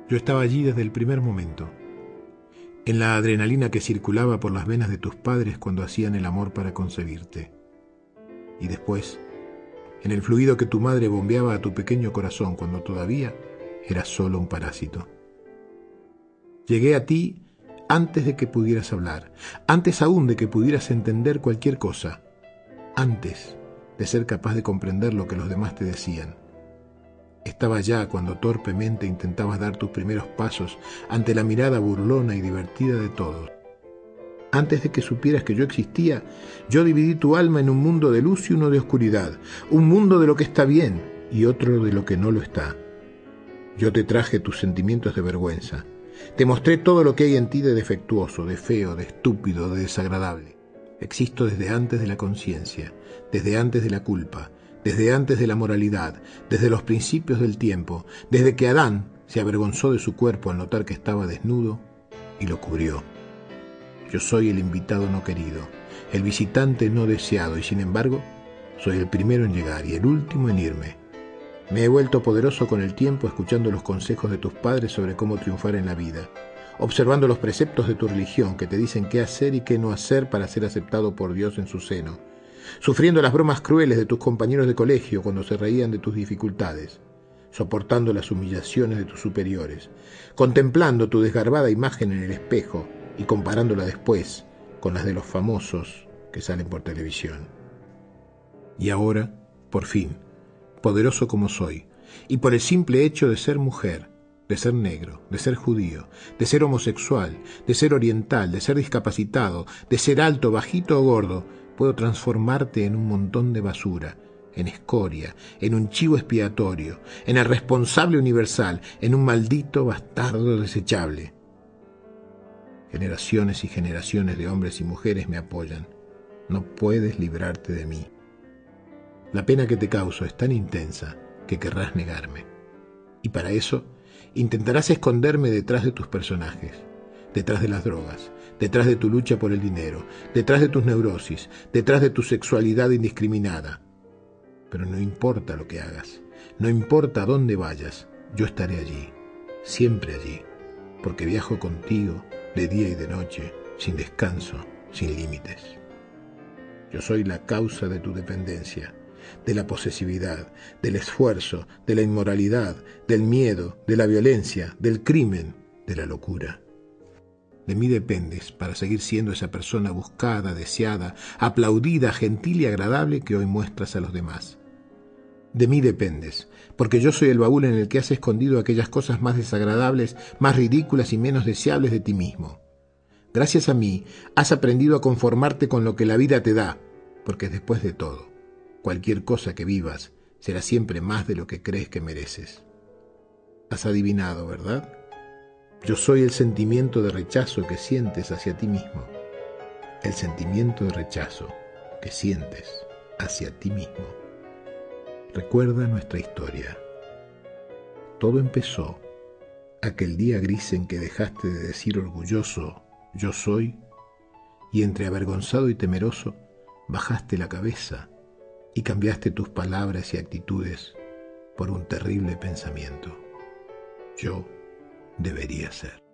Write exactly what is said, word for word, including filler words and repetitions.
Yo estaba allí desde el primer momento, en la adrenalina que circulaba por las venas de tus padres cuando hacían el amor para concebirte. Y después, en el fluido que tu madre bombeaba a tu pequeño corazón cuando todavía eras solo un parásito. Llegué a ti antes de que pudieras hablar, antes aún de que pudieras entender cualquier cosa, antes de ser capaz de comprender lo que los demás te decían. Estaba ya cuando torpemente intentabas dar tus primeros pasos ante la mirada burlona y divertida de todos. Antes de que supieras que yo existía, yo dividí tu alma en un mundo de luz y uno de oscuridad, un mundo de lo que está bien y otro de lo que no lo está. Yo te traje tus sentimientos de vergüenza. Te mostré todo lo que hay en ti de defectuoso, de feo, de estúpido, de desagradable. Existo desde antes de la conciencia, desde antes de la culpa, desde antes de la moralidad, desde los principios del tiempo, desde que Adán se avergonzó de su cuerpo al notar que estaba desnudo y lo cubrió. Yo soy el invitado no querido, el visitante no deseado y sin embargo soy el primero en llegar y el último en irme. Me he vuelto poderoso con el tiempo escuchando los consejos de tus padres sobre cómo triunfar en la vida, observando los preceptos de tu religión que te dicen qué hacer y qué no hacer para ser aceptado por Dios en su seno, sufriendo las bromas crueles de tus compañeros de colegio cuando se reían de tus dificultades, soportando las humillaciones de tus superiores, contemplando tu desgarbada imagen en el espejo y comparándola después con las de los famosos que salen por televisión. Y ahora, por fin, poderoso como soy, y por el simple hecho de ser mujer, de ser negro, de ser judío, de ser homosexual, de ser oriental, de ser discapacitado, de ser alto, bajito o gordo, puedo transformarte en un montón de basura, en escoria, en un chivo expiatorio, en el responsable universal, en un maldito bastardo desechable. Generaciones y generaciones de hombres y mujeres me apoyan. No puedes librarte de mí. La pena que te causo es tan intensa que querrás negarme. Y para eso intentarás esconderme detrás de tus personajes, detrás de las drogas, detrás de tu lucha por el dinero, detrás de tus neurosis, detrás de tu sexualidad indiscriminada. Pero no importa lo que hagas, no importa a dónde vayas, yo estaré allí, siempre allí, porque viajo contigo de día y de noche, sin descanso, sin límites. Yo soy la causa de tu dependencia, de la posesividad, del esfuerzo, de la inmoralidad, del miedo, de la violencia, del crimen, de la locura. De mí dependes para seguir siendo esa persona buscada, deseada, aplaudida, gentil y agradable que hoy muestras a los demás. De mí dependes, porque yo soy el baúl en el que has escondido aquellas cosas más desagradables, más ridículas y menos deseables de ti mismo. Gracias a mí, has aprendido a conformarte con lo que la vida te da, porque después de todo, cualquier cosa que vivas será siempre más de lo que crees que mereces. Has adivinado, ¿verdad? Yo soy el sentimiento de rechazo que sientes hacia ti mismo. El sentimiento de rechazo que sientes hacia ti mismo. Recuerda nuestra historia. Todo empezó aquel día gris en que dejaste de decir orgulloso «yo soy» y entre avergonzado y temeroso bajaste la cabeza y cambiaste tus palabras y actitudes por un terrible pensamiento. Yo debería ser.